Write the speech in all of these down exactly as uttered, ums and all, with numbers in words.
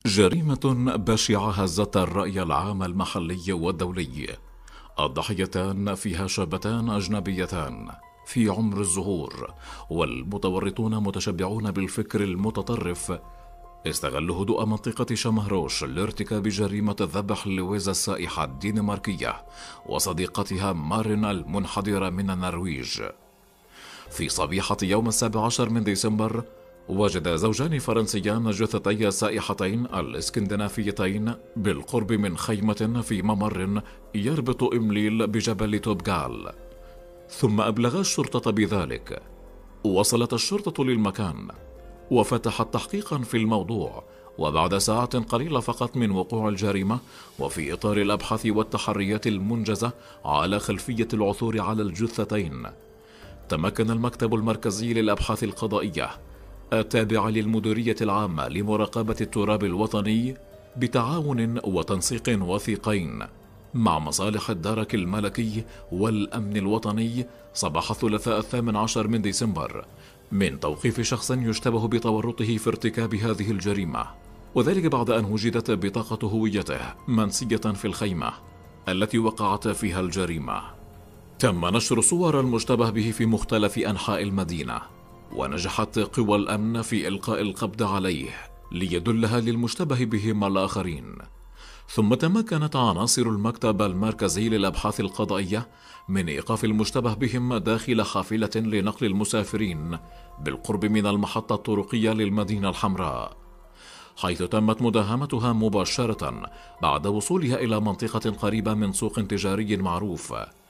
جريمة بشعة هزت الرأي العام المحلي والدولي. الضحيتان فيها شابتان أجنبيتان في عمر الزهور، والمتورطون متشبعون بالفكر المتطرف استغلوا هدوء منطقة شمهروش لارتكاب جريمة الذبح لويزا السائحة الدنماركية وصديقتها مارين المنحدرة من النرويج. في صبيحة يوم السابع عشر من ديسمبر وجد زوجان فرنسيان جثتي السائحتين الاسكندنافيتين بالقرب من خيمة في ممر يربط إمليل بجبل توبغال، ثم أبلغ الشرطة بذلك. وصلت الشرطة للمكان وفتحت تحقيقا في الموضوع، وبعد ساعات قليلة فقط من وقوع الجريمة وفي إطار الأبحاث والتحريات المنجزة على خلفية العثور على الجثتين، تمكن المكتب المركزي للأبحاث القضائية التابع للمديرية العامة لمراقبة التراب الوطني بتعاون وتنسيق وثيقين مع مصالح الدرك الملكي والأمن الوطني صباح الثلاثاء الثامن عشر من ديسمبر من توقيف شخص يشتبه بتورطه في ارتكاب هذه الجريمة، وذلك بعد أن وجدت بطاقة هويته منسية في الخيمة التي وقعت فيها الجريمة. تم نشر صور المشتبه به في مختلف أنحاء المدينة، ونجحت قوى الأمن في إلقاء القبض عليه ليدلها للمشتبه بهم الآخرين. ثم تمكنت عناصر المكتب المركزي للأبحاث القضائية من إيقاف المشتبه بهم داخل حافلة لنقل المسافرين بالقرب من المحطة الطرقية للمدينة الحمراء، حيث تمت مداهمتها مباشرة بعد وصولها إلى منطقة قريبة من سوق تجاري معروف،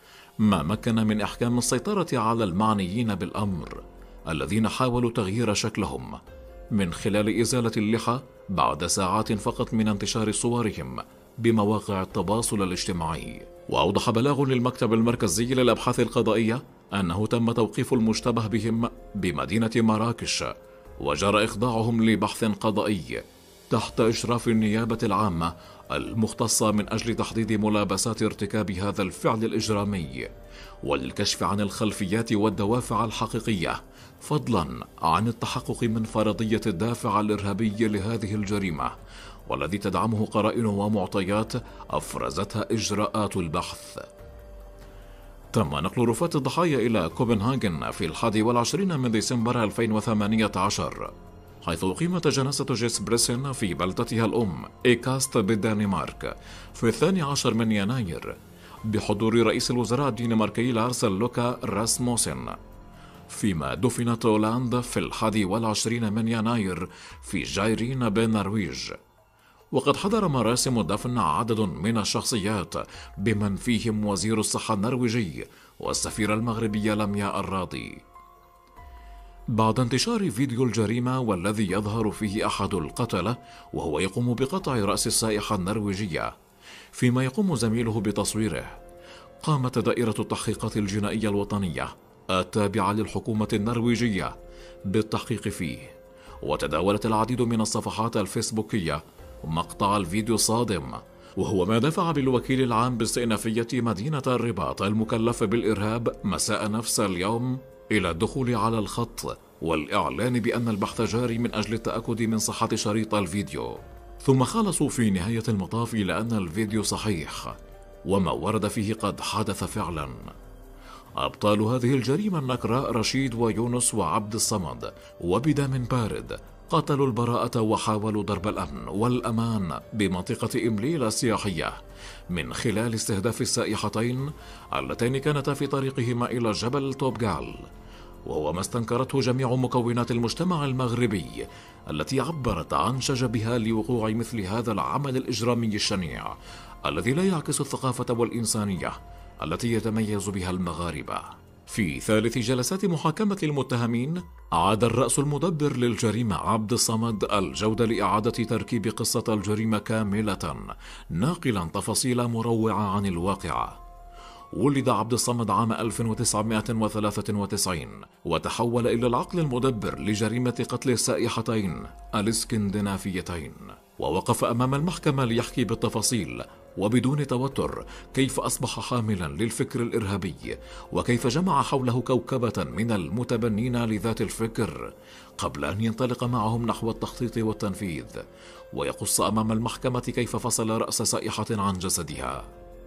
ما مكن من إحكام السيطرة على المعنيين بالأمر الذين حاولوا تغيير شكلهم من خلال إزالة اللحى بعد ساعات فقط من انتشار صورهم بمواقع التواصل الاجتماعي. وأوضح بلاغ للمكتب المركزي للأبحاث القضائية أنه تم توقيف المشتبه بهم بمدينة مراكش، وجرى إخضاعهم لبحث قضائي تحت إشراف النيابة العامة المختصة من أجل تحديد ملابسات ارتكاب هذا الفعل الإجرامي والكشف عن الخلفيات والدوافع الحقيقية، فضلا عن التحقق من فرضية الدافع الإرهابي لهذه الجريمة والذي تدعمه قرائن ومعطيات أفرزتها إجراءات البحث. تم نقل رفاة الضحايا إلى كوبنهاجن في الحادي والعشرين من ديسمبر ألفين وثمانية عشر، حيث أقيمت جنازة جيس بريسن في بلدتها الأم إيكاست بالدنمارك في الثاني عشر من يناير بحضور رئيس الوزراء الدنماركي لارس لوكا راسموسن، فيما دفنت هولندا في الحادي والعشرين من يناير في جايرين بالنرويج. وقد حضر مراسم الدفن عدد من الشخصيات بمن فيهم وزير الصحة النرويجي والسفير المغربي لمياء الراضي. بعد انتشار فيديو الجريمة والذي يظهر فيه أحد القتلة وهو يقوم بقطع رأس السائحة النرويجية فيما يقوم زميله بتصويره، قامت دائرة التحقيقات الجنائية الوطنية التابعة للحكومة النرويجية بالتحقيق فيه، وتداولت العديد من الصفحات الفيسبوكية مقطع الفيديو الصادم، وهو ما دفع بالوكيل العام باستئنافية مدينة الرباط المكلف بالإرهاب مساء نفس اليوم إلى الدخول على الخط والإعلان بأن البحث جاري من أجل التأكد من صحة شريط الفيديو، ثم خلصوا في نهاية المطاف إلى أن الفيديو صحيح وما ورد فيه قد حدث فعلا. أبطال هذه الجريمة النكراء رشيد ويونس وعبد الصمد وبدم بارد قتلوا البراءة وحاولوا ضرب الأمن والأمان بمنطقة إمليل السياحية من خلال استهداف السائحتين اللتين كانتا في طريقهما إلى جبل توبغال، وهو ما استنكرته جميع مكونات المجتمع المغربي التي عبرت عن شجبها لوقوع مثل هذا العمل الإجرامي الشنيع الذي لا يعكس الثقافة والإنسانية التي يتميز بها المغاربة. في ثالث جلسات محاكمة المتهمين عاد الرأس المدبر للجريمة عبد الصمد الجودة لإعادة تركيب قصة الجريمة كاملة، ناقلا تفاصيل مروعة عن الواقعة. ولد عبد الصمد عام ألف وتسعمائة وثلاثة وتسعين وتحول إلى العقل المدبر لجريمة قتل السائحتين الاسكندنافيتين، ووقف أمام المحكمة ليحكي بالتفاصيل وبدون توتر كيف أصبح حاملا للفكر الإرهابي، وكيف جمع حوله كوكبة من المتبنين لذات الفكر قبل أن ينطلق معهم نحو التخطيط والتنفيذ، ويقص أمام المحكمة كيف فصل رأس سائحة عن جسدها.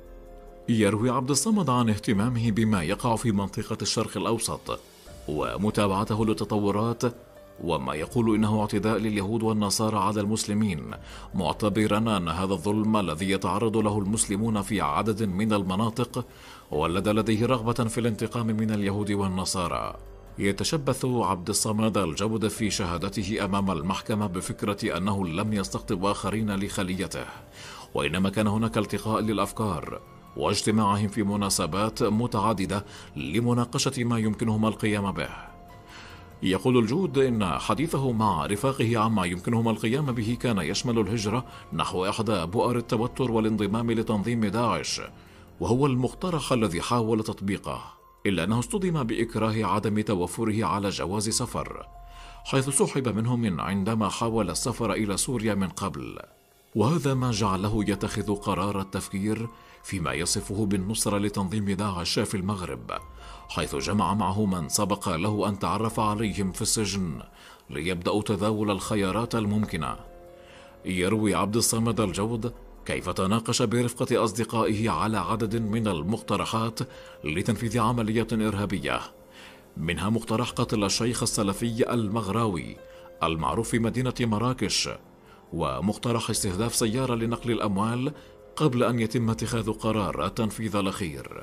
يروي عبد الصمد عن اهتمامه بما يقع في منطقة الشرق الأوسط ومتابعته للتطورات، وما يقول إنه اعتداء لليهود والنصارى على المسلمين، معتبرا أن هذا الظلم الذي يتعرض له المسلمون في عدد من المناطق ولد لديه رغبة في الانتقام من اليهود والنصارى. يتشبث عبد الصمد الجود في شهادته أمام المحكمة بفكرة أنه لم يستقطب آخرين لخليته، وإنما كان هناك التقاء للأفكار واجتماعهم في مناسبات متعددة لمناقشة ما يمكنهم القيام به. يقول الجود إن حديثه مع رفاقه عما يمكنهم القيام به كان يشمل الهجرة نحو إحدى بؤر التوتر والانضمام لتنظيم داعش، وهو المقترح الذي حاول تطبيقه، إلا أنه اصطدم بإكراه عدم توفره على جواز سفر، حيث سحب منه من عندما حاول السفر إلى سوريا من قبل، وهذا ما جعله يتخذ قرار التفكير فيما يصفه بالنصرة لتنظيم داعش في المغرب، حيث جمع معه من سبق له أن تعرف عليهم في السجن ليبدأوا تداول الخيارات الممكنة. يروي عبد الصمد الجود كيف تناقش برفقة أصدقائه على عدد من المقترحات لتنفيذ عملية إرهابية، منها مقترح قتل الشيخ السلفي المغراوي المعروف في مدينة مراكش، ومقترح استهداف سيارة لنقل الأموال قبل أن يتم اتخاذ قرار التنفيذ الأخير.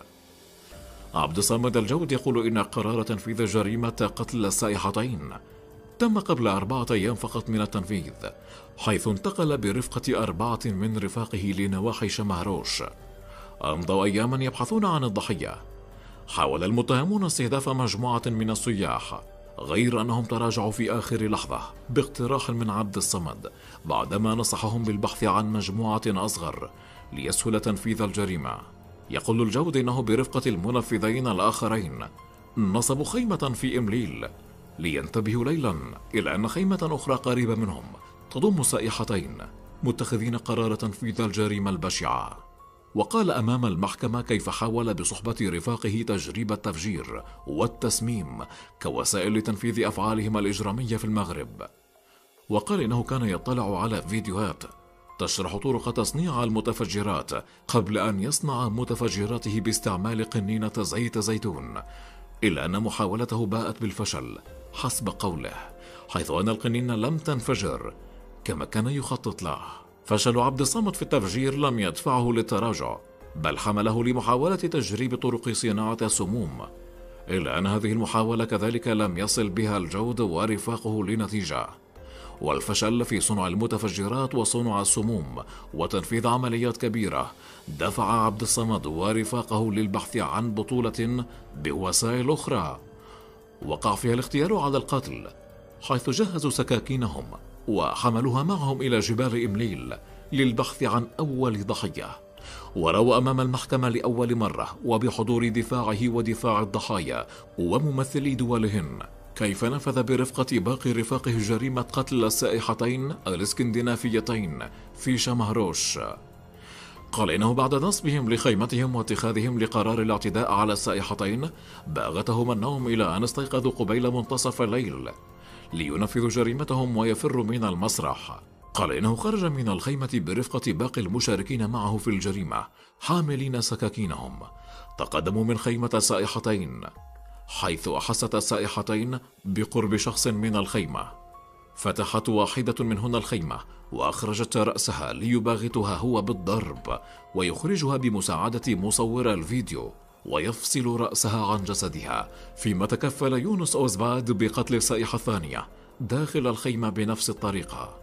عبد الصمد الجود يقول إن قرار تنفيذ جريمة قتل السائحتين تم قبل أربعة أيام فقط من التنفيذ، حيث انتقل برفقة أربعة من رفاقه لنواحي شمهروش. أمضوا أياما يبحثون عن الضحية. حاول المتهمون استهداف مجموعة من السياح، غير أنهم تراجعوا في آخر لحظة باقتراح من عبد الصمد بعدما نصحهم بالبحث عن مجموعة أصغر ليسهل تنفيذ الجريمة. يقول الجود إنه برفقة المنفذين الآخرين نصبوا خيمة في إمليل لينتبهوا ليلا إلى أن خيمة أخرى قريبة منهم تضم سائحتين، متخذين قرار تنفيذ الجريمة البشعة. وقال أمام المحكمة كيف حاول بصحبة رفاقه تجريب التفجير والتسميم كوسائل لتنفيذ أفعالهم الإجرامية في المغرب. وقال إنه كان يطلع على فيديوهات تشرح طرق تصنيع المتفجرات قبل أن يصنع متفجراته باستعمال قنينة زيت زيتون، إلا أن محاولته باءت بالفشل حسب قوله، حيث أن القنينة لم تنفجر كما كان يخطط له. فشل عبد الصمد في التفجير لم يدفعه للتراجع، بل حمله لمحاولة تجريب طرق صناعة السموم، إلا أن هذه المحاولة كذلك لم يصل بها الجود ورفاقه لنتيجة. والفشل في صنع المتفجرات وصنع السموم وتنفيذ عمليات كبيرة دفع عبد الصمد ورفاقه للبحث عن بطولة بوسائل أخرى وقع فيها الاختيار على القتل، حيث جهزوا سكاكينهم وحملوها معهم إلى جبال إمليل للبحث عن أول ضحية. وروى أمام المحكمة لأول مرة وبحضور دفاعه ودفاع الضحايا وممثلي دولهن كيف نفذ برفقة باقي رفاقه جريمة قتل السائحتين الاسكندنافيتين في شمهروش. قال إنه بعد نصبهم لخيمتهم واتخاذهم لقرار الاعتداء على السائحتين باغتهم النوم إلى أن استيقظوا قبيل منتصف الليل لينفذوا جريمتهم ويفروا من المسرح. قال إنه خرج من الخيمة برفقة باقي المشاركين معه في الجريمة حاملين سكاكينهم. تقدموا من خيمة السائحتين، حيث أحست السائحتين بقرب شخص من الخيمة. فتحت واحدة منهن الخيمة وأخرجت رأسها ليباغتها هو بالضرب ويخرجها بمساعدة مصور الفيديو ويفصل رأسها عن جسدها، فيما تكفل يونس أوزباد بقتل السائحة الثانية داخل الخيمة بنفس الطريقة.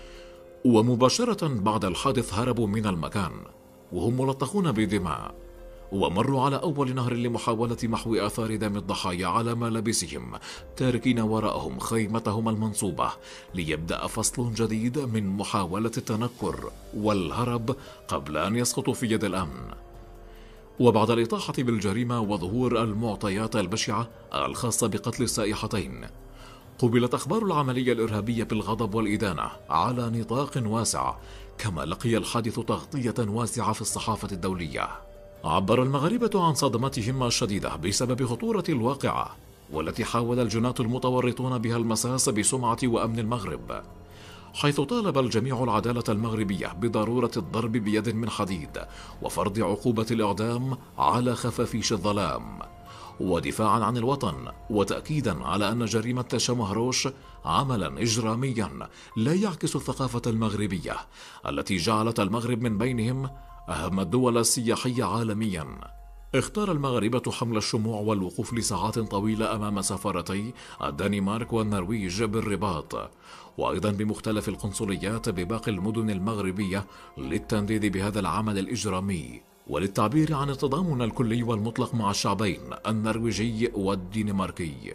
ومباشرة بعد الحادث هربوا من المكان وهم ملطخون بدماء، ومروا على أول نهر لمحاولة محو آثار دم الضحايا على ملابسهم، تاركين وراءهم خيمتهم المنصوبة ليبدأ فصل جديد من محاولة التنكر والهرب قبل أن يسقطوا في يد الأمن. وبعد الإطاحة بالجريمة وظهور المعطيات البشعة الخاصة بقتل السائحتين، قُبلت أخبار العملية الإرهابية بالغضب والإدانة على نطاق واسع، كما لقي الحادث تغطية واسعة في الصحافة الدولية. عبر المغاربة عن صدمتهم الشديدة بسبب خطورة الواقعة، والتي حاول الجناة المتورطون بها المساس بسمعة وأمن المغرب، حيث طالب الجميع العدالة المغربية بضرورة الضرب بيد من حديد وفرض عقوبة الإعدام على خفافيش الظلام، ودفاعا عن الوطن، وتأكيدا على أن جريمة شمهروش عملا إجراميا لا يعكس الثقافة المغربية التي جعلت المغرب من بينهم أهم الدول السياحية عالميا. اختار المغاربة حمل الشموع والوقوف لساعات طويلة أمام سفارتي الدنمارك والنرويج بالرباط، وأيضا بمختلف القنصليات بباقي المدن المغربية، للتنديد بهذا العمل الإجرامي وللتعبير عن التضامن الكلي والمطلق مع الشعبين النرويجي والدنماركي.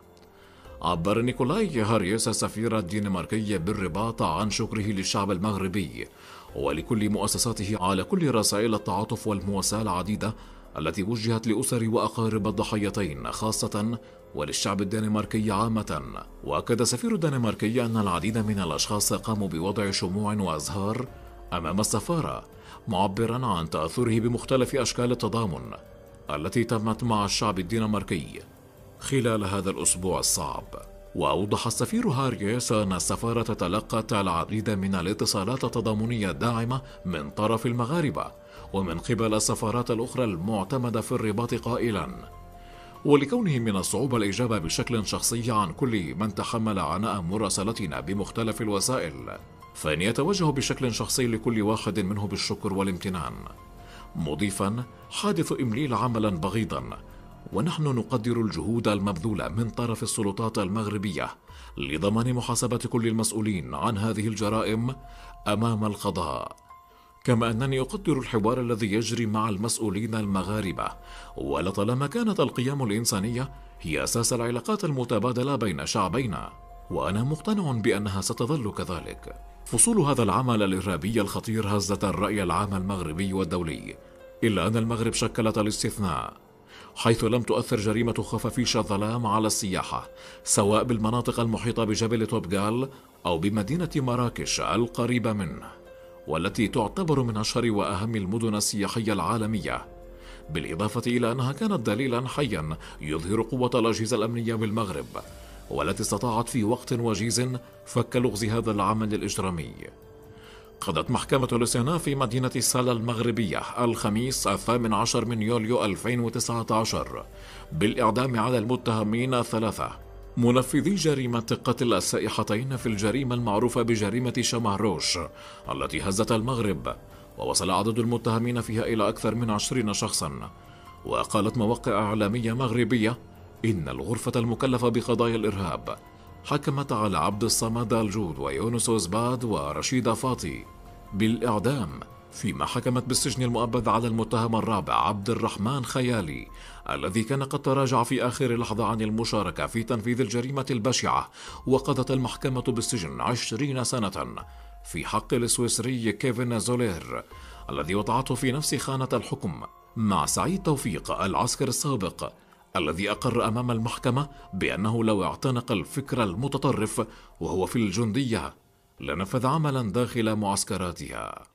عبر نيكولاي هاريس السفير الدنماركي بالرباط عن شكره للشعب المغربي ولكل مؤسساته على كل رسائل التعاطف والمواساة العديدة التي وجهت لأسر وأقارب الضحيتين خاصة وللشعب الدنماركي عامة. وأكد سفير الدنماركي أن العديد من الأشخاص قاموا بوضع شموع وأزهار أمام السفارة، معبرا عن تأثره بمختلف أشكال التضامن التي تمت مع الشعب الدنماركي خلال هذا الأسبوع الصعب. وأوضح السفير هاريس أن السفارة تلقت العديد من الاتصالات التضامنية الداعمة من طرف المغاربة ومن قبل السفارات الأخرى المعتمدة في الرباط، قائلا: ولكونه من الصعوبة الإجابة بشكل شخصي عن كل من تحمل عناء مراسلتنا بمختلف الوسائل، فإن يتوجه بشكل شخصي لكل واحد منه بالشكر والامتنان، مضيفا: حادث إمليل عملا بغيضا، ونحن نقدر الجهود المبذولة من طرف السلطات المغربية لضمان محاسبة كل المسؤولين عن هذه الجرائم أمام القضاء. كما أنني أقدر الحوار الذي يجري مع المسؤولين المغاربة، ولطالما كانت القيم الإنسانية هي أساس العلاقات المتبادلة بين شعبينا، وأنا مقتنع بأنها ستظل كذلك. فصول هذا العمل الإرهابي الخطير هزت الرأي العام المغربي والدولي، إلا أن المغرب شكلت الاستثناء، حيث لم تؤثر جريمة خفافيش الظلام على السياحة، سواء بالمناطق المحيطة بجبل توبغال أو بمدينة مراكش القريبة منه، والتي تعتبر من أشهر وأهم المدن السياحية العالمية، بالإضافة إلى أنها كانت دليلا حيا يظهر قوة الأجهزة الأمنية بالمغرب، والتي استطاعت في وقت وجيز فك لغز هذا العمل الإجرامي. قضت محكمة الاستئناف في مدينة سالا المغربية الخميس الثامن عشر من يوليو ألفين وتسعة عشر بالإعدام على المتهمين الثلاثة منفذي جريمة قتل السائحتين في الجريمة المعروفة بجريمة شمهروش التي هزت المغرب، ووصل عدد المتهمين فيها إلى أكثر من عشرين شخصا. وقالت مواقع إعلامية مغربية إن الغرفة المكلفة بقضايا الإرهاب حكمت على عبد الصمد الجود ويونس زباد ورشيد فاطي بالإعدام، فيما حكمت بالسجن المؤبد على المتهم الرابع عبد الرحمن خيالي الذي كان قد تراجع في آخر لحظة عن المشاركة في تنفيذ الجريمة البشعة. وقضت المحكمة بالسجن عشرين سنة في حق السويسري كيفن زولير الذي وضعته في نفس خانة الحكم مع سعيد توفيق العسكر السابق الذي أقر أمام المحكمة بأنه لو اعتنق الفكر المتطرف وهو في الجندية لنفذ عملا داخل معسكراتها.